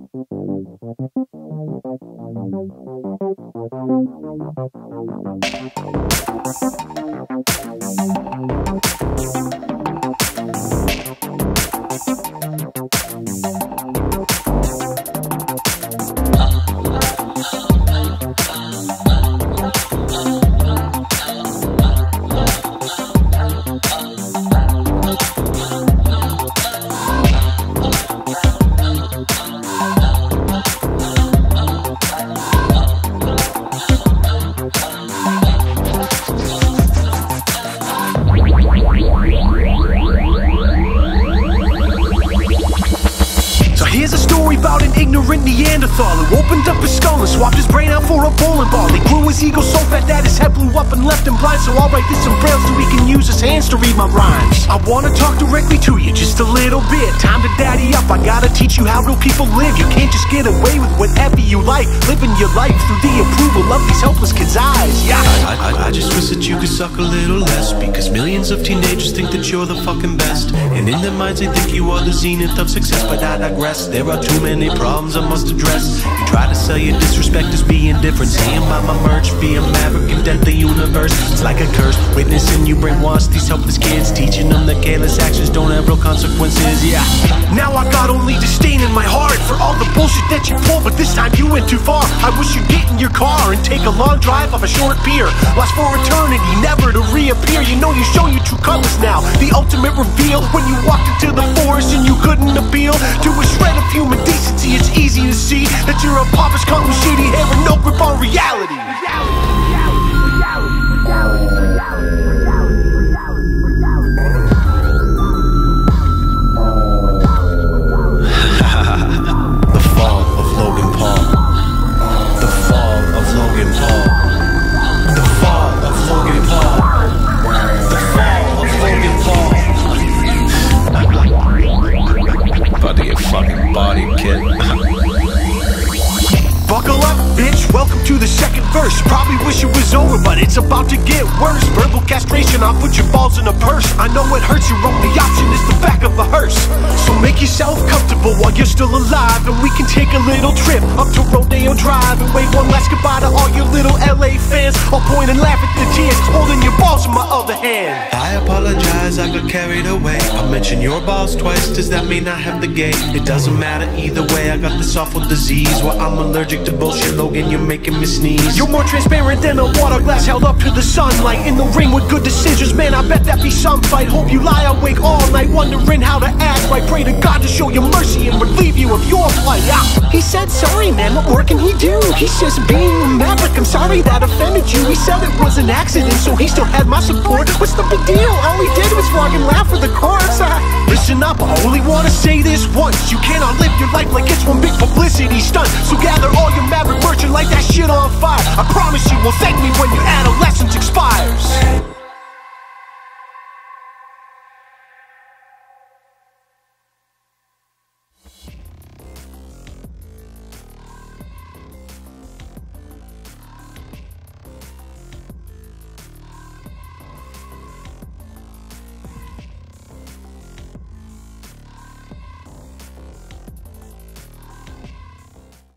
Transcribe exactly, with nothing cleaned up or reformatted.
About an ignorant neanderthal who opened up his skull and swapped his brain out for a bowling ball. He grew his ego so fat that his head blew up and left him blind. So I'll write this in Braille so he can use his hands to read my rhymes. I wanna talk directly to you just a little bit. Time to daddy up, I gotta teach you how real people live. You can't just get away with whatever you like, living your life through the approval of these helpless kids' eyes. Yeah. I, I, I just wish that you could suck a little less, because millions of teenagers think that you're the fucking best, and in their minds they think you are the zenith of success. But I digress, there are too many problems I must address. You try to sell your disrespect as being different, saying by my merch, be a maverick and death the universe. It's like a curse, witnessing you brainwash these helpless kids, teaching them that careless actions don't have real consequences. Yeah. Now I got only disdain in my heart for all the bullshit that you pull, but this time you went too far. I wish you'd get in your car and take a long drive off a short pier, lost for eternity, never to reappear. You know you show your true colors now, the ultimate reveal, when you walked into the forest and you couldn't appeal to a shred of human decency. It's easy to see that you're a pompous cunt with shitty hair and no grip on reality. The Fall of Logan Paul. The Fall of Logan Paul. The Fall of Logan Paul. The Fall of Logan Paul. About to get fucking body, kid. Buckle up, bitch, welcome to the second verse. You probably wish it was over, but it's about to get worse. Verbal castration, I'll put your balls in a purse. I know it hurts, your only option is the back of a hearse. So make yourself comfortable while you're still alive, and we can take a little trip up to Rodeo Drive and wave one last goodbye to all your little L A fans. I'll point and laugh at the tears, holding your balls in my other hand. I apologize, I got carried away. I mentioned your balls twice, does that mean I have the gay? It doesn't matter either way, I got this awful disease where I'm allergic to bullshit. Logan, you're making me sneeze. You're more transparent than a water glass held up to the sunlight. In the ring with good decisions, man, I bet that be some fight. Hope you lie awake all night wondering how to act right. Pray to God to show you mercy and relieve you of your plight. Ah. He said sorry, man, what more can he do? He's just being a maverick, I'm sorry that offended you. He said it was an accident, so he still had my support. What's the big deal? All he did was vlog and laugh for the chorus. Ah. Listen up, I only wanna say this once. You cannot live your life like it's one big publicity stunt. So gather all your maverick merch and light that shit on fire. I promise you will thank me when your adolescence expires.